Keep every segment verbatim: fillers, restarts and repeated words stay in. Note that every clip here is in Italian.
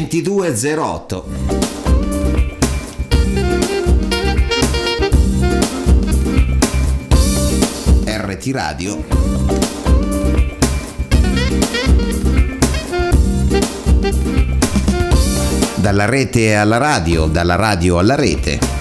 ventidue zero otto. R T Radio. Dalla rete alla radio, dalla radio alla rete.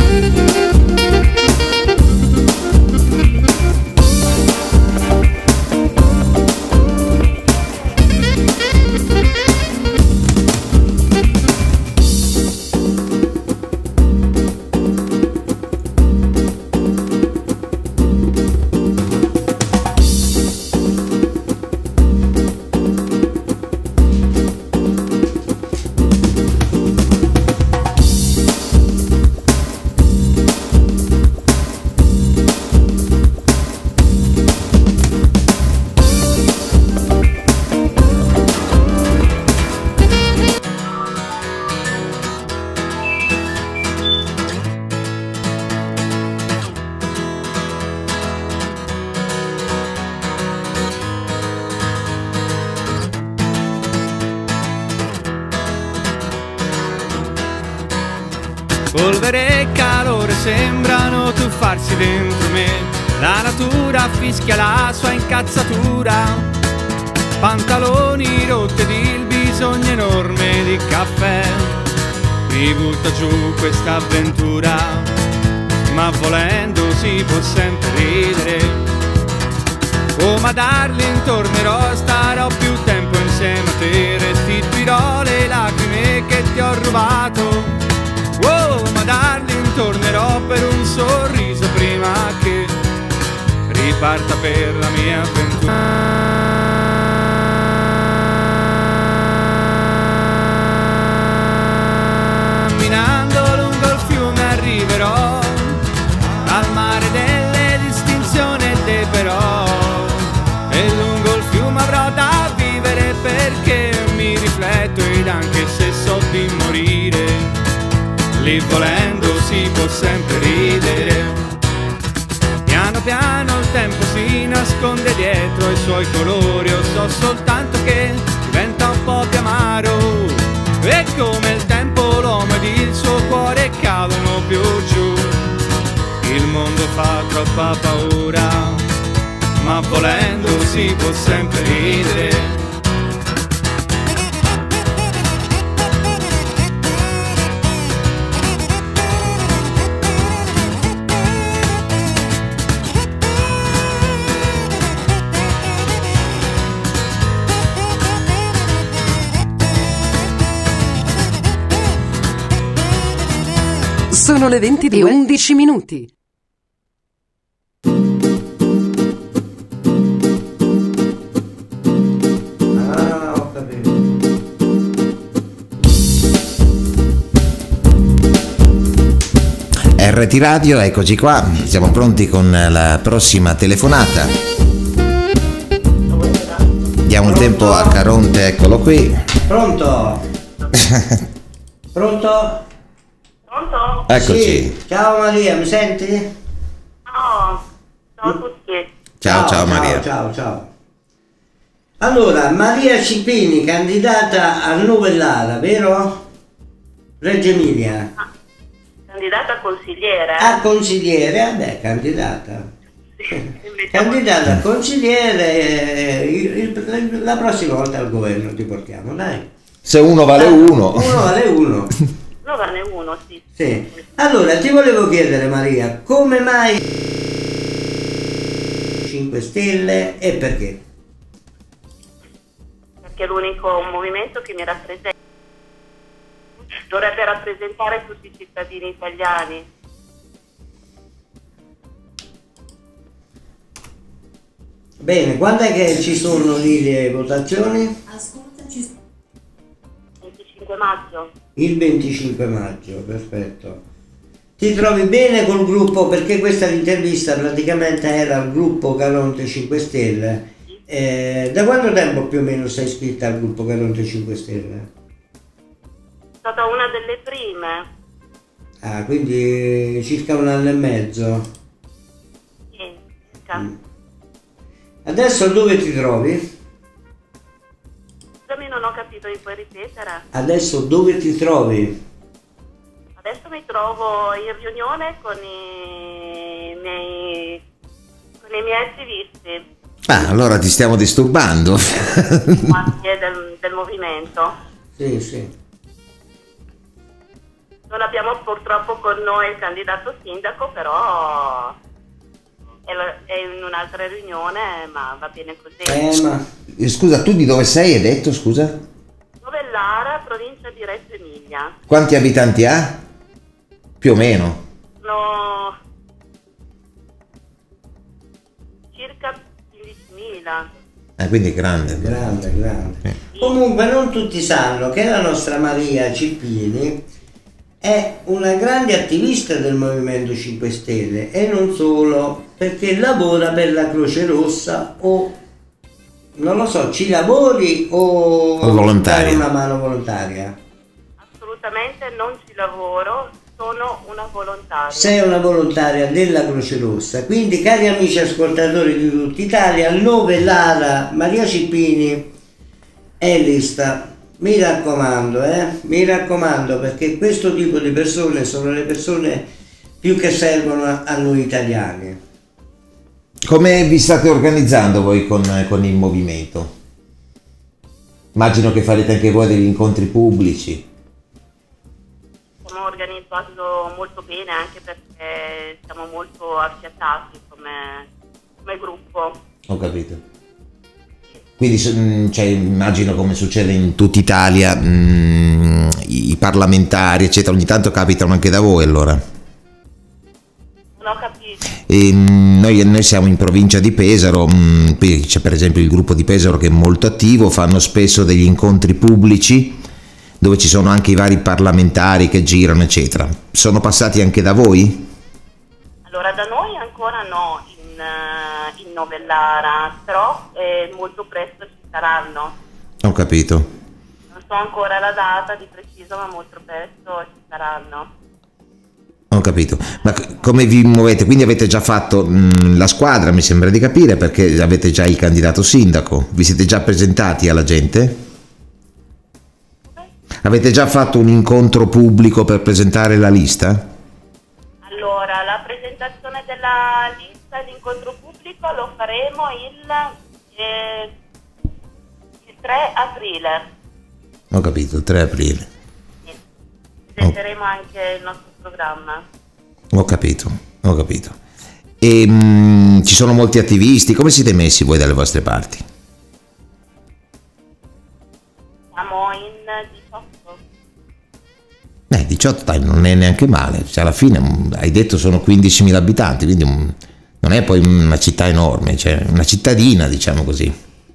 Polvere e calore sembrano tuffarsi dentro me. La natura fischia la sua incazzatura. Pantaloni rotti ed il bisogno enorme di caffè mi butta giù questa avventura. Ma volendo si può sempre ridere. Oh ma darling, tornerò, starò più tempo insieme a te. Restituirò le lacrime che ti ho rubato. Oh, ma darling, tornerò per un sorriso prima che riparta per la mia avventura. Camminando lungo il fiume arriverò al mare delle distinzioni e dei però. E lungo il fiume avrò da vivere perché mi rifletto ed anche se so di morire, lì volendo si può sempre ridere. Piano piano il tempo si nasconde dietro i suoi colori. Io so soltanto che diventa un po' più amaro. E come il tempo l'uomo ed il suo cuore cadono più giù. Il mondo fa troppa paura, ma volendo si può sempre ridere. Sono le venti e undici minuti. Ah, ho capito. R T Radio, eccoci qua, siamo pronti con la prossima telefonata. Diamo il tempo a Caronte, eccolo qui. Pronto? Pronto? Pronto? Eccoci. Sì. Ciao Maria, mi senti? Ciao, ciao a tutti. Ciao, ciao Maria. Ciao, ciao. Allora, Maria Cipini, candidata a Novellara, vero? Reggio Emilia. Ah, candidata a consigliere? A consigliere, vabbè, candidata. Sì, invece- Candidata a consigliere, eh, il- il- la prossima volta al governo ti portiamo, dai. Se uno vale uno. Uno vale uno. No, vale uno, sì. Sì. Allora, ti volevo chiedere Maria, come mai cinque Stelle e perché? Perché è l'unico movimento che mi rappresenta. Dovrebbe rappresentare tutti i cittadini italiani. Bene, quando è che ci sono lì le votazioni? venticinque maggio. Il venticinque maggio, perfetto. Ti trovi bene col gruppo? Perché questa intervista praticamente era al gruppo Caronte cinque Stelle. Eh, da quanto tempo più o meno sei iscritta al gruppo Caronte cinque Stelle? È stata una delle prime. Ah, quindi circa un anno e mezzo. Sì, circa. Mm. Adesso dove ti trovi? Siamo in non ho capito, mi puoi ripetere? Adesso dove ti trovi? Adesso mi trovo in riunione con i miei, con i miei attivisti. Ah, allora ti stiamo disturbando. del, del movimento. Sì, sì. Non abbiamo purtroppo con noi il candidato sindaco, però è, è in un'altra riunione, ma va bene così. Eh, ma... Scusa, tu di dove sei, hai detto, scusa? Novellara, provincia di Reggio Emilia. Quanti abitanti ha? Più o meno. Sono circa quindicimila. Eh, quindi è grande. Grande, grande. Sì. Comunque non tutti sanno che la nostra Maria Cippini è una grande attivista del Movimento cinque Stelle e non solo, perché lavora per la Croce Rossa o non lo so, ci lavori o, O volontaria. dai una mano volontaria? Assolutamente non ci lavoro, sono una volontaria. Sei una volontaria della Croce Rossa, quindi cari amici ascoltatori di tutta Italia, Novellara Maria Cippini è lista. Mi raccomando, eh, mi raccomando, perché questo tipo di persone sono le persone più che servono a, a noi italiani. Come vi state organizzando voi con, con il movimento? Immagino che farete anche voi degli incontri pubblici. Siamo organizzati molto bene, anche perché siamo molto affiatati come, come gruppo. Ho capito. Quindi cioè, immagino, come succede in tutta Italia, mh, i parlamentari eccetera ogni tanto capitano anche da voi, allora. Non ho capito. E, mh, noi, noi siamo in provincia di Pesaro, mh, qui c'è per esempio il gruppo di Pesaro che è molto attivo, fanno spesso degli incontri pubblici dove ci sono anche i vari parlamentari che girano eccetera. Sono passati anche da voi? Allora, da noi ancora no, in, in Novellara, però eh, molto presto ci saranno. Ho capito. Non so ancora la data di preciso, ma molto presto ci saranno. Ho capito. Ma c- come vi muovete? Quindi avete già fatto mh, la squadra, mi sembra di capire, perché avete già il candidato sindaco. Vi siete già presentati alla gente? Avete già fatto un incontro pubblico per presentare la lista? Allora, la presentazione della lista e l'incontro pubblico lo faremo il, eh, il tre aprile. Ho capito, il tre aprile. Sì. Presenteremo anche il nostro programma. Ho capito, ho capito. E mh, ci sono molti attivisti, come siete messi voi dalle vostre parti? Siamo in diciotto. Eh, diciotto dai, non è neanche male, cioè, alla fine mh, hai detto sono quindicimila abitanti, quindi mh, non è poi una città enorme, cioè una cittadina, diciamo così.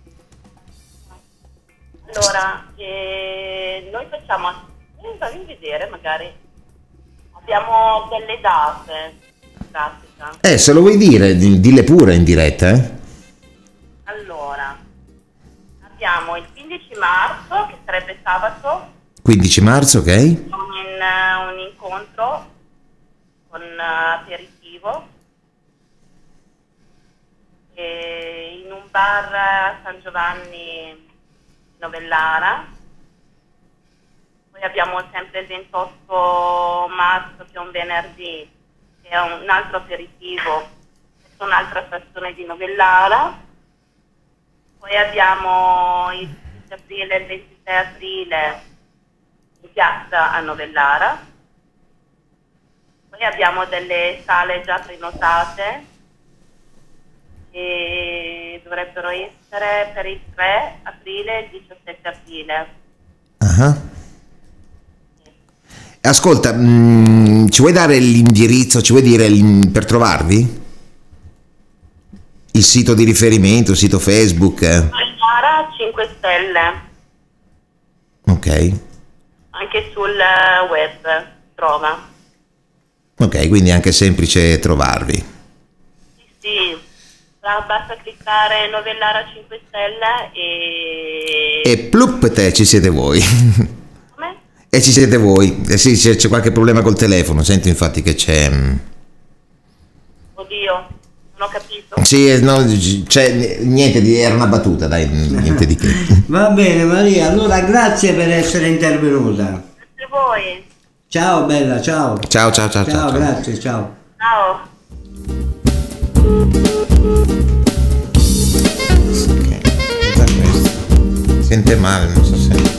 Allora, eh, noi facciamo, eh, fammi vedere magari, abbiamo delle date in pratica. Eh, se lo vuoi dire, di- dille pure in diretta, eh? Allora, abbiamo il quindici marzo, che sarebbe sabato, quindici marzo, ok? un, un incontro con uh, aperitivo e in un bar a San Giovanni Novellara. Poi abbiamo sempre il ventotto marzo, che è un venerdì, che è un altro aperitivo presso un'altra stazione di Novellara. Poi abbiamo il diciotto aprile e il ventisei aprile in piazza a Novellara. Poi abbiamo delle sale già prenotate e dovrebbero essere per il tre aprile e il diciassette aprile. Ah. Ascolta, mh, ci vuoi dare l'indirizzo, ci vuoi dire l'in- per trovarvi? Il sito di riferimento, il sito Facebook? eh? Novellara cinque Stelle, Ok, anche sul web trova. ok, quindi è anche semplice trovarvi. Sì, sì, basta cliccare Novellara cinque Stelle e... E plup te, ci siete voi. Come? E ci siete voi. Eh sì, c'è, c'è qualche problema col telefono, sento infatti che c'è... mh, Oddio, Non ho capito. Sì, eh, no, cioè, niente di, era una battuta, dai, niente di che. Va bene Maria, allora grazie per essere intervenuta. Grazie a voi. Ciao bella, ciao. Ciao, ciao, ciao, Ciao, ciao. grazie, ciao. Ciao. Ok, cos'è questo? Sente male, non so se...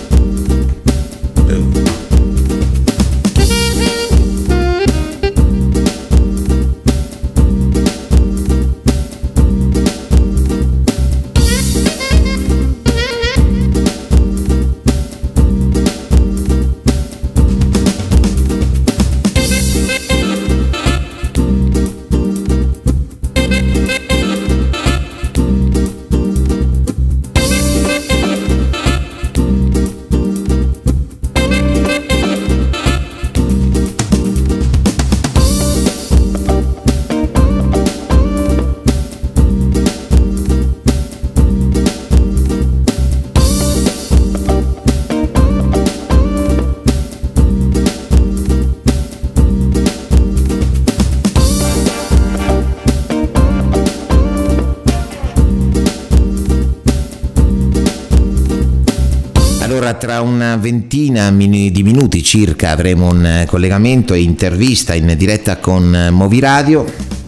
Tra una ventina di minuti circa avremo un collegamento e intervista in diretta con Movi Radio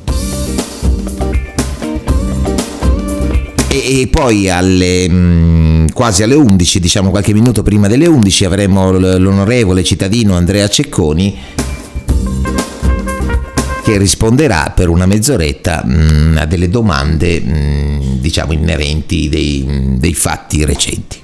e, e poi alle mh, quasi alle undici, diciamo qualche minuto prima delle undici, avremo l'onorevole cittadino Andrea Cecconi che risponderà per una mezz'oretta mh, a delle domande mh, diciamo inerenti dei, dei fatti recenti.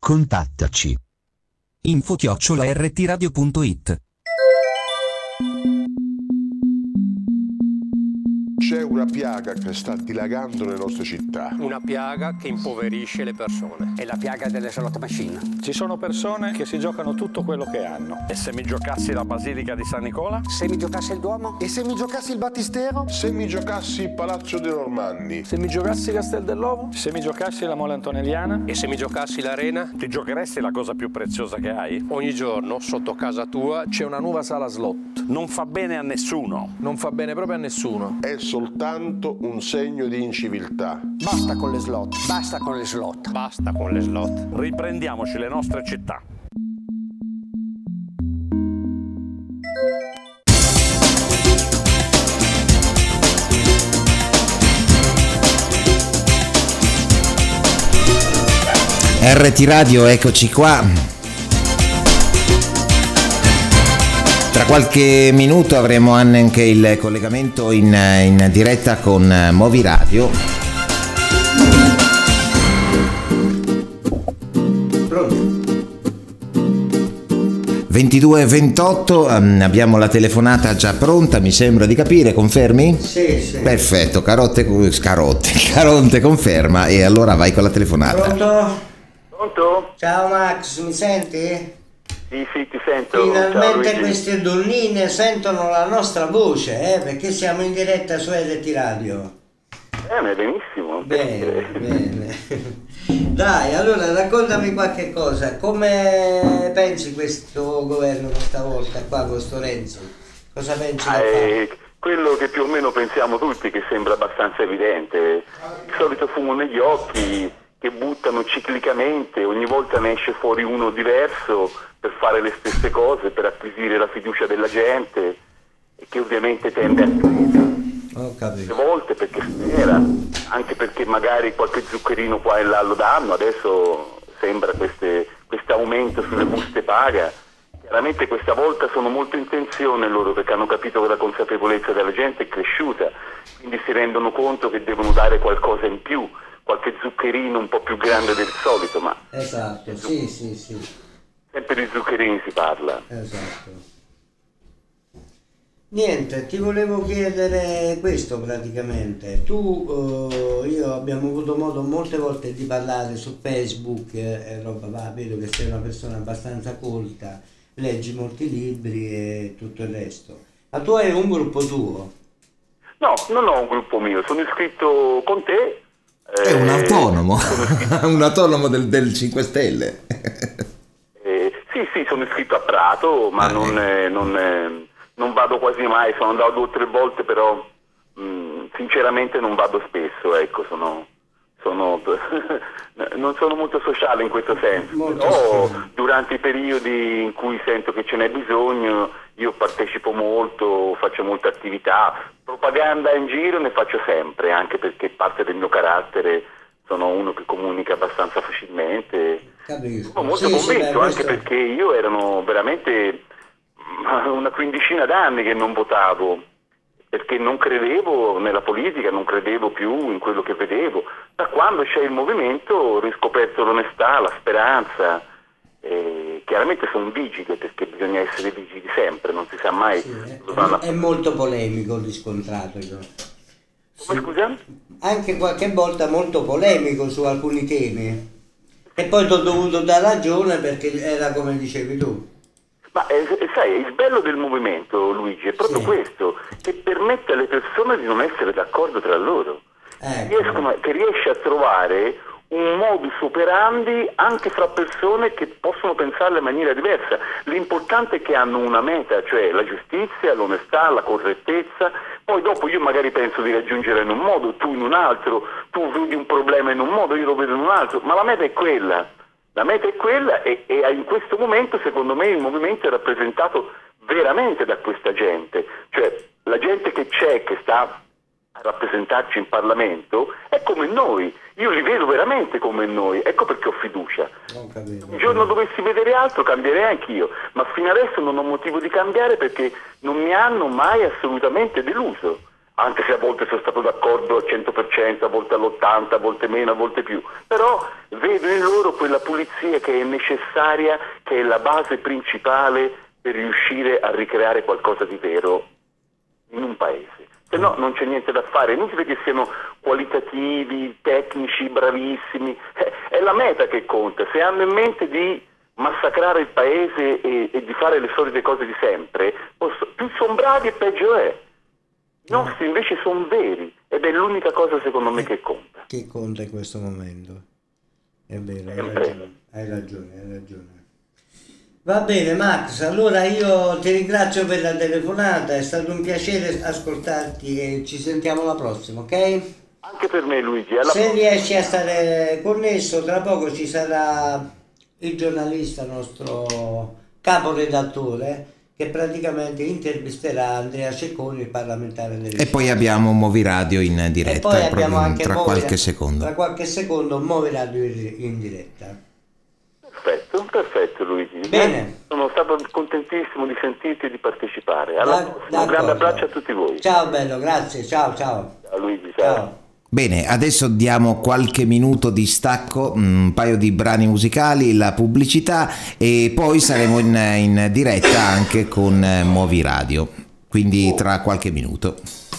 Contattaci. info chiocciola erre ti radio punto it. C'è una piaga che sta dilagando nelle nostre città. Una piaga che impoverisce le persone. È la piaga delle slot machine. Ci sono persone che si giocano tutto quello che hanno. E se mi giocassi la Basilica di San Nicola? Se mi giocassi il Duomo? E se mi giocassi il Battistero? Se mi giocassi il Palazzo dei Normanni? Se mi giocassi Castel dell'Ovo? Se mi giocassi la Mole Antonelliana? E se mi giocassi l'Arena? Ti giocheresti la cosa più preziosa che hai? Ogni giorno, sotto casa tua, c'è una nuova sala slot. Non fa bene a nessuno. Non fa bene proprio a nessuno. È soltanto un segno di inciviltà. Basta con le slot, basta con le slot. Basta con le slot. Riprendiamoci le nostre città. erre ti Radio, eccoci qua. Tra qualche minuto avremo anche il collegamento in, in diretta con Movi Radio. ventidue e ventotto, um, abbiamo la telefonata già pronta, mi sembra di capire, confermi? Sì, sì. Perfetto, Carotte, Carotte, Caronte conferma e allora vai con la telefonata. Pronto? Pronto? Ciao Max, mi senti? Sì, sì, ti sento. Finalmente Ciao, queste donnine sentono la nostra voce, eh, perché siamo in diretta su erre ti Radio. Bene, benissimo. Bene, bene. Dai, allora raccontami qualche cosa. Come pensi questo governo questa volta qua con sto Renzi? Cosa pensi da eh, fare? Quello che più o meno pensiamo tutti, che sembra abbastanza evidente. Il solito fumo negli occhi che buttano ciclicamente, ogni volta ne esce fuori uno diverso per fare le stesse cose, per acquisire la fiducia della gente e che ovviamente tende a credere. Ho capito. A volte perché spera, anche perché magari qualche zuccherino qua e là lo danno, adesso sembra questo aumento sulle buste paga. Chiaramente questa volta sono molto in tensione loro perché hanno capito che la consapevolezza della gente è cresciuta, quindi si rendono conto che devono dare qualcosa in più, qualche zuccherino un po' più grande del solito, ma... Esatto, sì, sì, sì. Sempre di zuccherini si parla. Esatto. Niente, ti volevo chiedere questo praticamente. Tu, uh, io abbiamo avuto modo molte volte di parlare su Facebook e roba, va, vedo che sei una persona abbastanza colta, leggi molti libri e tutto il resto. Ma tu hai un gruppo tuo? No, non ho un gruppo mio, sono iscritto con te. È eh, un autonomo, un autonomo del, del cinque Stelle. eh, sì, sì, sono iscritto a Prato, ma ah, non... Eh, non eh, non vado quasi mai, sono andato due o tre volte, però mh, sinceramente non vado spesso, ecco, sono, sono non sono molto sociale in questo senso, molto però sì. Durante i periodi in cui sento che ce n'è bisogno io partecipo molto, faccio molte attività, propaganda in giro ne faccio sempre, anche perché parte del mio carattere, sono uno che comunica abbastanza facilmente. Capisco. Sono molto sì, convinto, sì, beh, anche questo... perché io erano veramente una quindicina d'anni che non votavo, perché non credevo nella politica, non credevo più in quello che vedevo. Da quando c'è il movimento ho riscoperto l'onestà, la speranza. E chiaramente sono vigile, perché bisogna essere vigili sempre, non si sa mai. Sì, è, è molto polemico riscontrato. Io. Come scusa? Anche qualche volta molto polemico su alcuni temi. E poi ti ho dovuto dare ragione perché era come dicevi tu. Ma eh, sai, il bello del movimento, Luigi, è proprio sì. questo, che permette alle persone di non essere d'accordo tra loro, ecco. Riescono, che riesce a trovare un modus operandi anche fra persone che possono pensarle in maniera diversa. L'importante è che hanno una meta, cioè la giustizia, l'onestà, la correttezza, poi dopo io magari penso di raggiungere in un modo, tu in un altro, tu vedi un problema in un modo, io lo vedo in un altro, ma la meta è quella. La meta è quella e, e in questo momento secondo me il movimento è rappresentato veramente da questa gente, cioè la gente che c'è, che sta a rappresentarci in Parlamento, è come noi, io li vedo veramente come noi, ecco perché ho fiducia. Un giorno dovessi vedere altro cambierei anch'io, ma fino adesso non ho motivo di cambiare perché non mi hanno mai assolutamente deluso, anche se a volte sono stato d'accordo al cento per cento, a volte all'ottanta per cento, a volte meno, a volte più, però vedo in loro quella pulizia che è necessaria, che è la base principale per riuscire a ricreare qualcosa di vero in un paese. Se no non c'è niente da fare, è inutile che siano qualitativi, tecnici, bravissimi, è la meta che conta. Se hanno in mente di massacrare il paese e, e di fare le solite cose di sempre, posso, più sono bravi e peggio è. I nostri invece sono veri ed è l'unica cosa secondo me che conta. Che conta in questo momento. È vero, hai ragione, hai ragione, hai ragione. Va bene Max, allora io ti ringrazio per la telefonata, è stato un piacere ascoltarti e ci sentiamo alla prossima, ok? Anche per me Luigi. Alla Se prossima. Riesci a stare connesso, tra poco ci sarà il giornalista, nostro caporedattore, che praticamente intervisterà Andrea Cecconi, il parlamentare del E poi abbiamo Movi Radio in diretta, e poi abbiamo anche tra Movi, qualche secondo. Tra qualche secondo Movi Radio in diretta. Perfetto, perfetto Luigi. Bene. Sono stato contentissimo di sentirti e di partecipare. Alla da, prossima. Un grande abbraccio a tutti voi. Ciao bello, grazie, ciao ciao. Ciao Luigi, ciao. ciao. Bene, adesso diamo qualche minuto di stacco, un paio di brani musicali, la pubblicità e poi saremo in, in diretta anche con Movi Radio, quindi tra qualche minuto.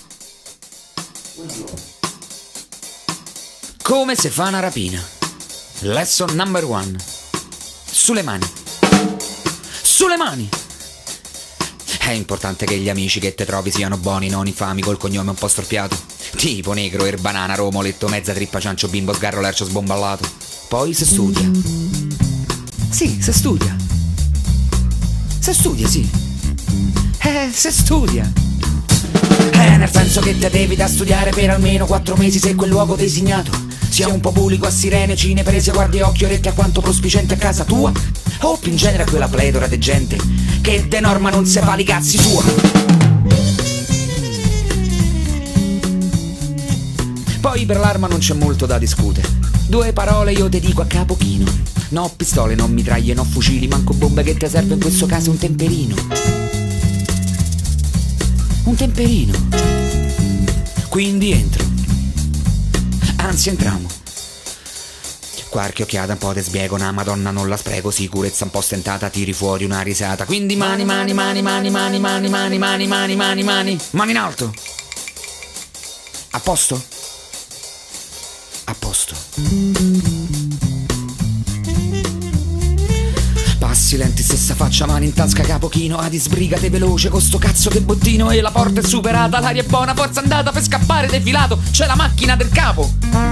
Come si fa una rapina? Lesson number one. Sulle mani. Sulle mani! È importante che gli amici che te trovi siano buoni, non infami col cognome un po' storpiato. Tipo negro, erbanana, romoletto, mezza trippa, ciancio, bimbo, sgarro, lercio, sbomballato. Poi se studia. Sì, se studia. Se studia, sì. Eh, se studia. Eh, nel senso che te devi da studiare per almeno quattro mesi se quel luogo designato sia un po' pubblico, a sirene, cine, prese, guardie, occhi, orecchie, a quanto prospicente a casa tua, o più in genere a quella pletora di gente che de norma non se fa li cazzi sua. Poi per l'arma non c'è molto da discutere. Due parole io te dico a capo chino. No pistole, no mitraglie, no fucili, manco bombe, che te serve in questo caso un temperino. Un temperino. Quindi entro. Anzi entriamo. Qualche occhiata un po' te spiego, una madonna non la spreco, sicurezza un po' stentata, tiri fuori una risata. Quindi mani, mani, mani, mani, mani, mani, mani, mani, mani, mani, mani, mani in alto. A posto? A posto. Passi lenti, stessa faccia, mani in tasca, capo chino, adi sbrigate veloce con sto cazzo che bottino e la porta è superata, l'aria è buona, forza andata per scappare defilato, c'è la macchina del capo.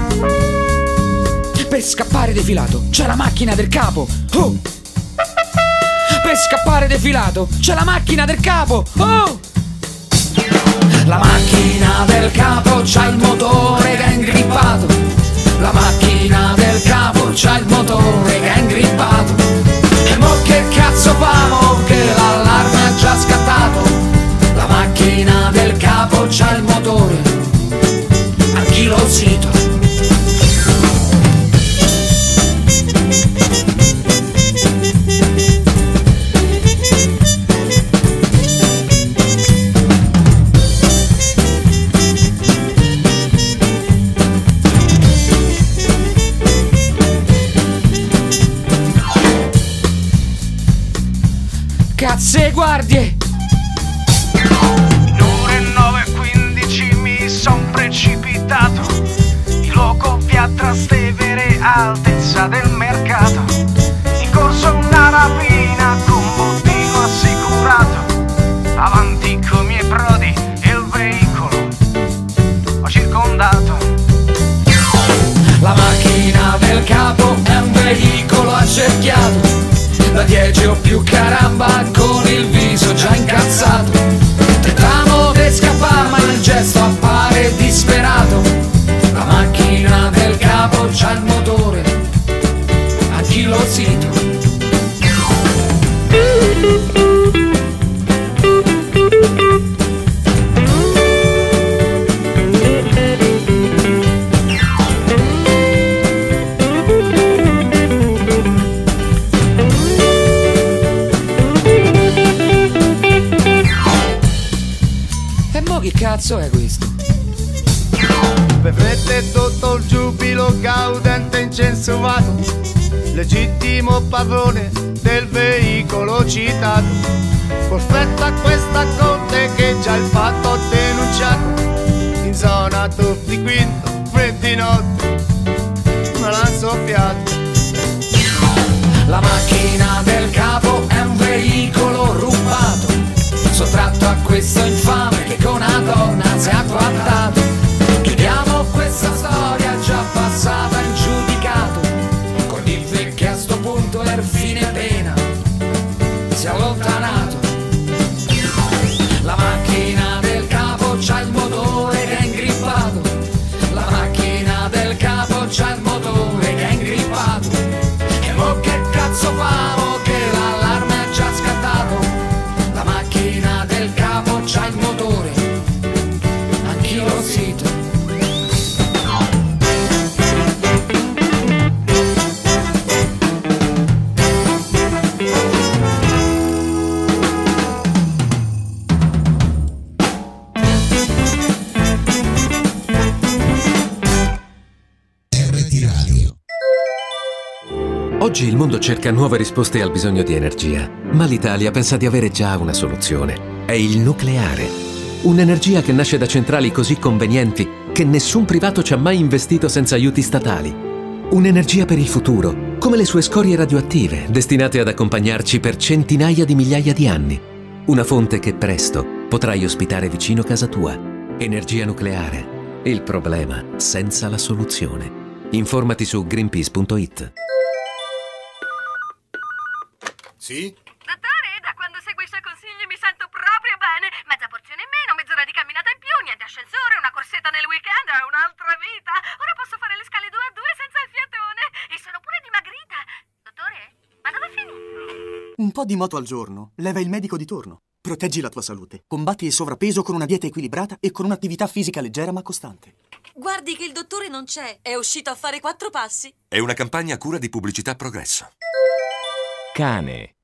Per scappare defilato, c'è la macchina del capo. Oh! Per scappare defilato, c'è la macchina del capo. Oh! La macchina del capo c'ha il motore che è ingrippato. La macchina del capo c'ha il motore che è ingrippato. E mo che cazzo famo che l'allarme è già scattato. La macchina del capo c'ha il motore anchilosito. Cazze guardie! Ore nove e quindici mi son precipitato in loco via Trastevere, altezza del mercato. In corso una rapina con bottino assicurato. Avanti coi miei brodi e il veicolo ho circondato. La macchina del capo è un veicolo accerchiato. Da dieci o più caramba con il viso già incazzato. Tentamo di scappare ma il gesto appare disperato. La macchina del capo c'ha il motore anchilosito. Che cazzo è questo? pompe fredde e tutto il giubilo gaudente incensovato, legittimo padrone del veicolo citato, perfetto a questa corte che già il fatto ho denunciato, in zona tutti quinto, freddi notti, me l'han soffiato. La macchina del capo è un veicolo rubato, sottratto a questo infame che con una donna si è agguantato. Chiudiamo questa storia già passata in giudicato, col dire che a sto punto il fine pena si è allontanato. La macchina del capo c'ha il motore che è ingrippato, la macchina del capo c'ha il motore che è ingrippato. E mo che cazzo famo che l'allarme è già scattato, la macchina del capo c'ha il motore anch'irrossito. Oggi il mondo cerca nuove risposte al bisogno di energia, ma l'Italia pensa di avere già una soluzione. È il nucleare. Un'energia che nasce da centrali così convenienti che nessun privato ci ha mai investito senza aiuti statali. Un'energia per il futuro, come le sue scorie radioattive, destinate ad accompagnarci per centinaia di migliaia di anni. Una fonte che presto potrai ospitare vicino casa tua. Energia nucleare. Il problema senza la soluzione. Informati su greenpeace punto it. Sì? Dottore, da quando seguo i suoi consigli mi sento proprio bene. Mezza porzione in meno, mezz'ora di camminata in più, niente ascensore, una corsetta nel weekend, è un'altra vita. Ora posso fare le scale due a due senza il fiatone. E sono pure dimagrita. Dottore, ma dove è finito? Un po' di moto al giorno leva il medico di turno. Proteggi la tua salute. Combatti il sovrappeso con una dieta equilibrata e con un'attività fisica leggera ma costante. Guardi che il dottore non c'è. È uscito a fare quattro passi. È una campagna a cura di Pubblicità Progresso. Cane.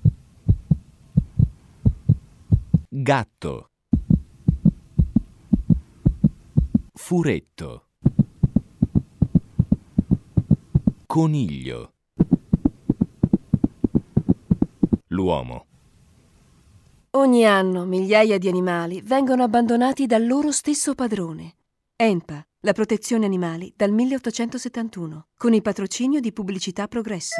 Gatto. Furetto. Coniglio. L'uomo. Ogni anno migliaia di animali vengono abbandonati dal loro stesso padrone. E N P A, la protezione animali, dal milleottocentosettantuno, con il patrocinio di Pubblicità Progresso.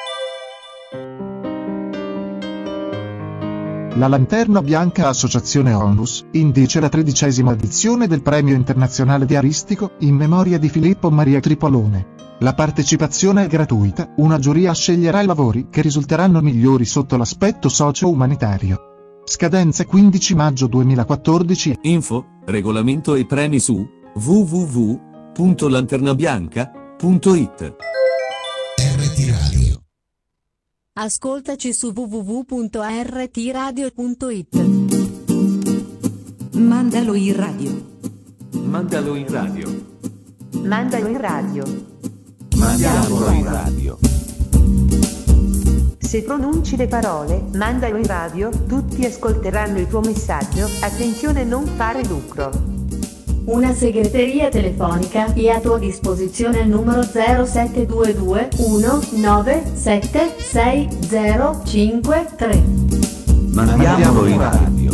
La Lanterna Bianca Associazione Onlus indice la tredicesima edizione del Premio Internazionale Diaristico in memoria di Filippo Maria Tripolone. La partecipazione è gratuita, una giuria sceglierà i lavori che risulteranno migliori sotto l'aspetto socio-umanitario. Scadenza quindici maggio duemilaquattordici. Info, regolamento e premi su w w w punto lanternabianca punto it. R T Radio. Ascoltaci su w w w punto r t radio punto it. Mandalo in radio. Mandalo in radio. Mandalo in radio. Mandiamolo in radio. Se pronunci le parole, mandalo in radio, tutti ascolteranno il tuo messaggio, attenzione non fare lucro. Una segreteria telefonica è a tua disposizione al numero zero sette due due uno nove sette sei zero cinque tre. Mandiamolo in radio.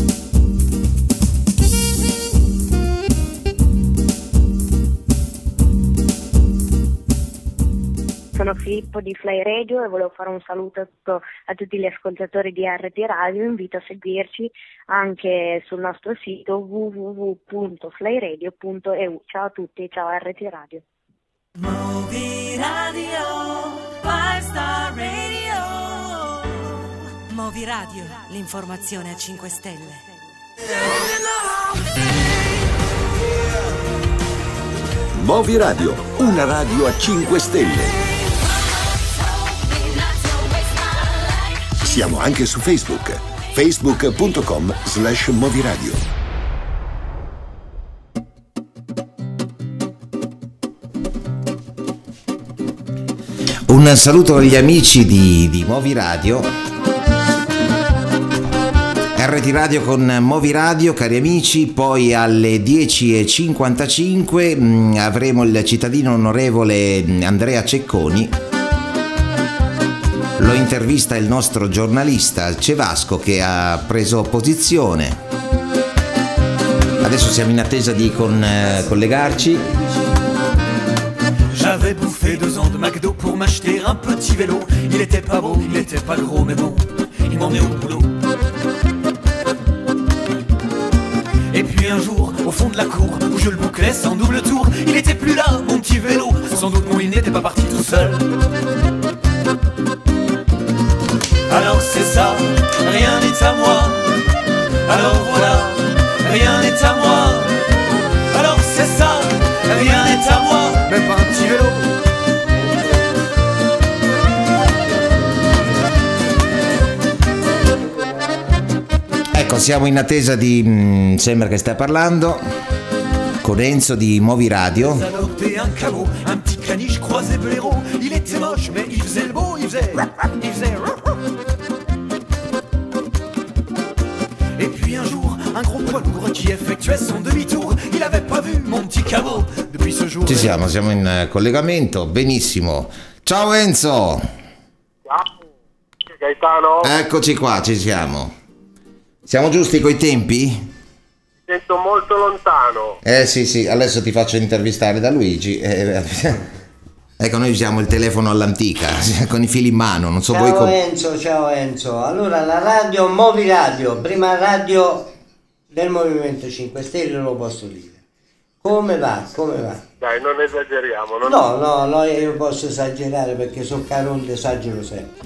Sono Filippo di Fly Radio e volevo fare un saluto a, tutto, a tutti gli ascoltatori di R T Radio. Invito a seguirci anche sul nostro sito w w w punto fly radio punto e u. Ciao a tutti, ciao R T Radio. Movi Radio, five star radio. Movi Radio, l'informazione a cinque stelle. Movi Radio, una radio a cinque stelle. Siamo anche su Facebook, facebook punto com slash moviradio. Un saluto agli amici di, di Movi Radio. R T Radio con Movi Radio, cari amici, poi alle dieci e cinquantacinque mh, avremo il cittadino onorevole Andrea Cecconi. Lo intervista il nostro giornalista Cevasco che ha preso posizione. Adesso siamo in attesa di con, eh, collegarci. J'avais bouffé deux ans de McDo pour m'acheter un petit vélo. Il était pas beau, il était pas gros, mais bon, il m'emmenait au boulot. Et puis un jour, au fond de la cour, où je le bouclais sans double tour, il était plus là, mon petit vélo. Sans doute, non, il n'était pas parti tout seul. Alors c'est ça, rien n'est à moi. Alors voilà, rien n'est à moi. Alors c'est ça, rien n'est à moi. Même pas un petit vélo. Ecco, siamo in attesa di... Mh, sembra che stia parlando con Enzo di Movi Radio. Adopté un caveau, un petit caniche croisé blaireau. Il était moche mais il faisait le beau, il faisait... Il faisait... Et puis un jour, un gros poids lourd qui effectuait son demi-tour. Il avait pas vu mon petit caveau. Depuis ce jour... Ci siamo, siamo in collegamento, benissimo. Ciao Enzo! Ciao, Gaetano. Eccoci qua, ci siamo. Siamo giusti coi tempi? Mi sento molto lontano. Eh sì sì, adesso ti faccio intervistare da Luigi. Eh, ecco, noi usiamo il telefono all'antica, con i fili in mano, non so ciao voi come... Enzo, ciao Enzo. Allora, la radio Movi Radio, prima radio del Movimento cinque Stelle, lo posso dire. Come va? Come va? Dai, non esageriamo. Non no, no, no, io posso esagerare perché sono Caronte, esagero sempre.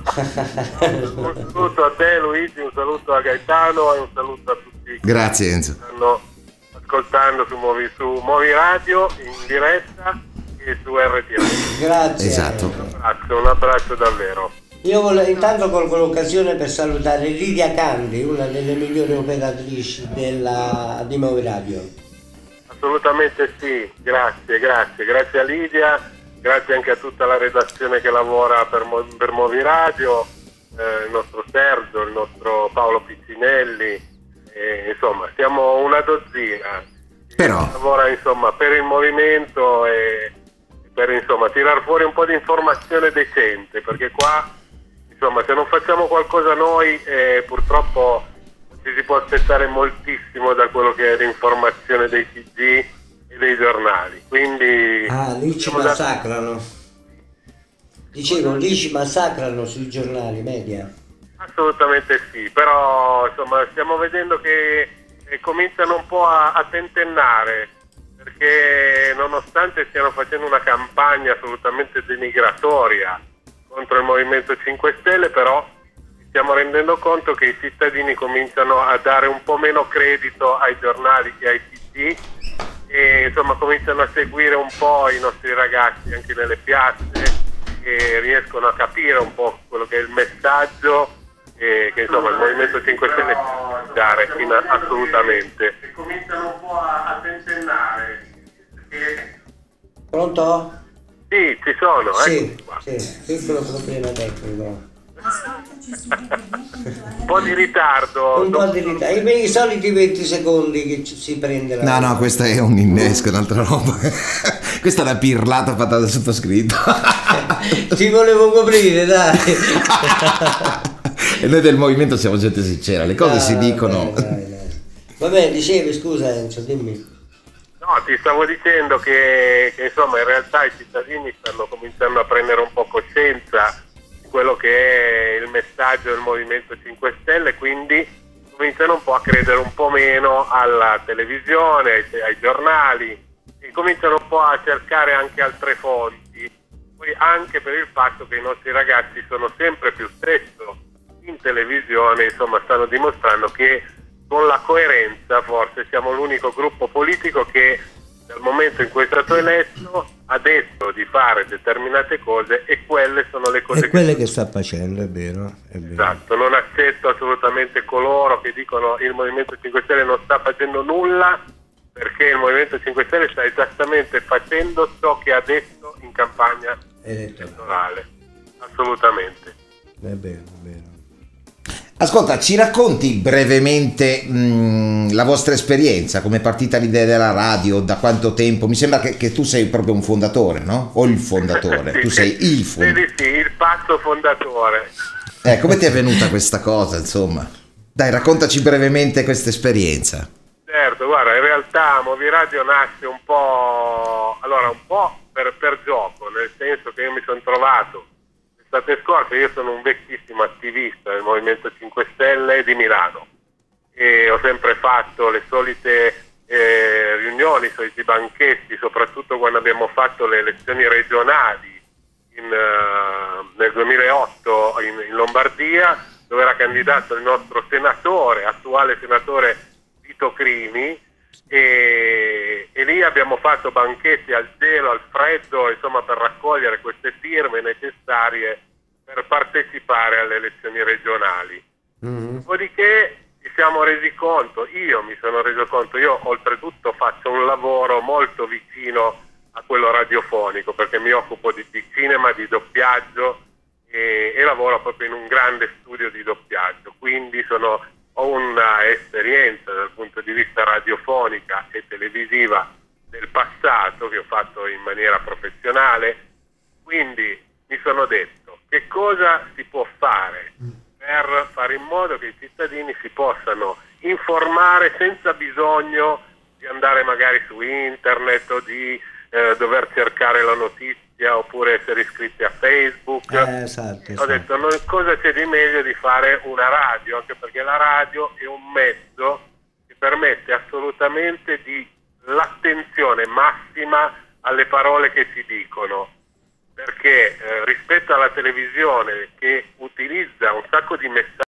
Un saluto a te Luigi, un saluto a Gaetano e un saluto a tutti. Grazie Enzo. Che stanno ascoltando su Movi, su Movi Radio in diretta e su R T Radio. Grazie. Esatto. Un abbraccio, un abbraccio davvero. Io volevo, intanto colgo l'occasione per salutare Lidia Candi, una delle migliori operatrici della, di Movi Radio. Assolutamente sì, grazie, grazie, grazie a Lidia, grazie anche a tutta la redazione che lavora per, per Movi Radio, eh, il nostro Sergio, il nostro Paolo Piccinelli, eh, insomma siamo una dozzina. Però che lavora insomma per il movimento e per insomma tirar fuori un po' di informazione decente, perché qua insomma se non facciamo qualcosa noi eh, purtroppo ci si può aspettare moltissimo da quello che è l'informazione dei T G e dei giornali, quindi ah, lì ci massacrano da... dicevo, lì ci massacrano sui giornali media. Assolutamente sì, però insomma stiamo vedendo che eh, cominciano un po' a, a tentennare, perché nonostante stiano facendo una campagna assolutamente denigratoria contro il Movimento cinque Stelle, però stiamo rendendo conto che i cittadini cominciano a dare un po' meno credito ai giornali e ai T G e insomma cominciano a seguire un po' i nostri ragazzi anche nelle piazze e riescono a capire un po' quello che è il messaggio e che insomma il Movimento cinque Stelle può dare in assolutamente. E cominciano un po' a, a tentennare. Perché... Pronto? Sì, ci sono, sì, eh. Sì, piccolo problema tecnico. Un po' di ritardo. Un po' di ritardo. I, I soliti venti secondi che ci, si prende la... No, no, questa è un innesco, un'altra roba. Questa è una pirlata fatta dal sottoscritto. Ti volevo coprire, dai. E noi del movimento siamo gente sincera, le cose no, si dicono. Dai, dai, dai. Vabbè, dicevi, scusa Enzo, dimmi. No, ti stavo dicendo che, che insomma in realtà i cittadini stanno cominciando a prendere un po' coscienza quello che è il messaggio del Movimento cinque Stelle, quindi cominciano un po' a credere un po' meno alla televisione, ai, ai giornali e cominciano un po' a cercare anche altre fonti, poi anche per il fatto che i nostri ragazzi sono sempre più spesso in televisione, insomma stanno dimostrando che con la coerenza forse siamo l'unico gruppo politico che nel momento in cui è stato eletto ha detto di fare determinate cose e quelle sono le cose e quelle che, che sta facendo, è vero, è vero. Esatto, non accetto assolutamente coloro che dicono il Movimento cinque Stelle non sta facendo nulla, perché il Movimento cinque Stelle sta esattamente facendo ciò che ha detto in campagna elettorale, assolutamente. È vero, è vero. Ascolta, ci racconti brevemente mh, la vostra esperienza, come è partita l'idea della radio, da quanto tempo? Mi sembra che, che tu sei proprio un fondatore, no? O il fondatore, Sì, tu sì. sei il fondatore. Sì, sì, il pazzo fondatore. Eh, come ti è venuta questa cosa, insomma? Dai, raccontaci brevemente questa esperienza. Certo, guarda, in realtà Movi Radio nasce un po', allora un po' per, per gioco, nel senso che io mi sono trovato l'estate scorsa, io sono un vecchissimo attivista del Movimento cinque Stelle di Milano e ho sempre fatto le solite eh, riunioni, i soliti banchetti, soprattutto quando abbiamo fatto le elezioni regionali in, uh, nel duemilaotto in, in Lombardia, dove era candidato il nostro senatore, attuale senatore Vito Crimi, e, e lì abbiamo fatto banchetti al gelo, al freddo, insomma, per raccogliere queste firme necessarie per partecipare alle elezioni regionali. Mm-hmm. Dopodiché ci siamo resi conto, io mi sono reso conto, io oltretutto faccio un lavoro molto vicino a quello radiofonico, perché mi occupo di, di cinema, di doppiaggio e, e lavoro proprio in un grande studio di doppiaggio, quindi sono ho una esperienza dal punto di vista radiofonica e televisiva del passato che ho fatto in maniera professionale, quindi mi sono detto che cosa si può fare per fare in modo che i cittadini si possano informare senza bisogno di andare magari su internet o di eh, dover cercare la notizia oppure essere iscritti a Facebook. Eh, esatto, Ho esatto. detto no, cosa c'è di meglio di fare una radio, anche perché la radio è un mezzo che permette assolutamente di l'attenzione massima alle parole che si dicono, perché eh, rispetto alla televisione che utilizza un sacco di messaggi